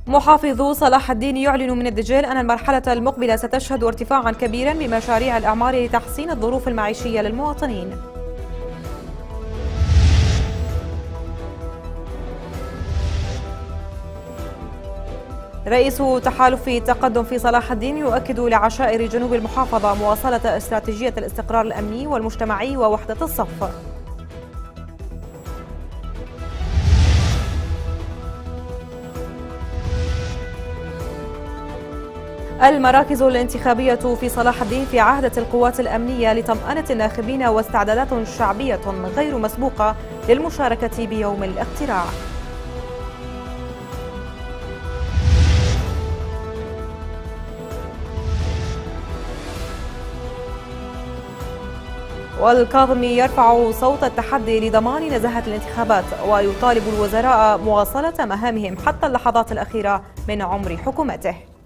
محافظو صلاح الدين يعلن من الدجيل أن المرحلة المقبلة ستشهد ارتفاعا كبيرا بمشاريع الإعمار لتحسين الظروف المعيشية للمواطنين. رئيس تحالف تقدم في صلاح الدين يؤكد لعشائر جنوب المحافظة مواصلة استراتيجية الاستقرار الأمني والمجتمعي ووحدة الصف. المراكز الانتخابية في صلاح الدين في عهدة القوات الأمنية لطمأنة الناخبين واستعدادات شعبية غير مسبوقة للمشاركة بيوم الاقتراع. والكاظمي يرفع صوت التحدي لضمان نزاهة الانتخابات ويطالب الوزراء مواصلة مهامهم حتى اللحظات الأخيرة من عمر حكومته.